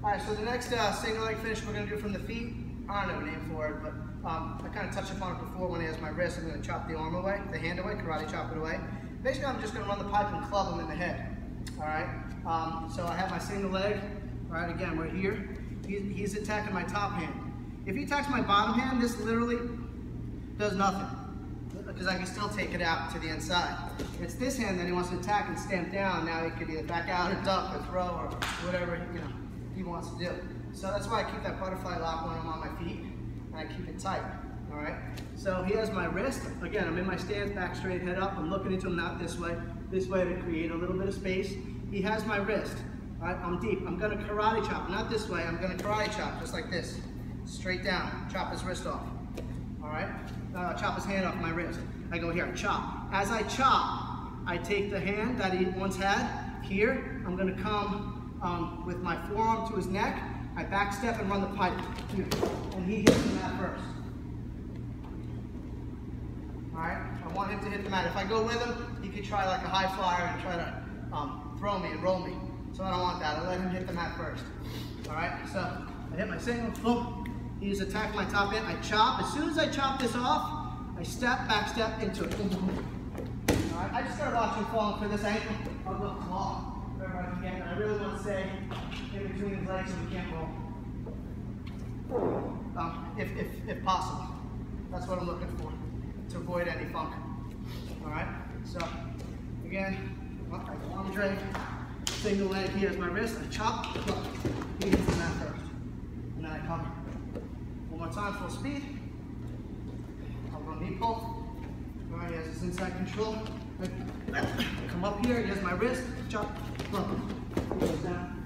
All right, so the next single leg finish we're going to do from the feet, I don't know a name for it, but I kind of touched upon it before when he has my wrist. I'm going to chop the arm away, the hand away, karate chop it away. Basically, I'm just going to run the pipe and club him in the head. All right, so I have my single leg. All right, again, we're here. He's attacking my top hand. If he attacks my bottom hand, this literally does nothing because I can still take it out to the inside. It's this hand that he wants to attack and stamp down. Now he could either back out or duck or throw or whatever he wants to do. So that's why I keep that butterfly lock when I'm on my feet, and I keep it tight. All right. So he has my wrist. Again, I'm in my stance, back straight, head up. I'm looking into him, not this way to create a little bit of space. He has my wrist. All right. I'm deep. I'm going to karate chop, not this way. I'm going to karate chop just like this, straight down. Chop his wrist off. All right. Chop his hand off my wrist. I go here, chop. As I chop, I take the hand that he once had here. I'm going to come with my forearm to his neck. I back step and run the pipe here, and he hits the mat first. All right, I want him to hit the mat. If I go with him, he could try like a high flyer and try to throw me and roll me. So I don't want that. I let him hit the mat first. All right, so I hit my single, boom. He's attacked my top end. I chop. As soon as I chop this off, I step, back step into it. Boom, boom, boom. All right, I just started watching falling for this ankle. I'll go claw wherever I can get, and I really want to stay in between his legs so we can't roll. If possible. That's what I'm looking for, to avoid any funk. All right, so again, I go arm drag, single leg, he has my wrist, I chop, look, he hits the mat first, and then I cover. One more time, full speed. I'll go knee pull. All right, he has his inside control. Come up here, he has my wrist, chop, look, he goes down.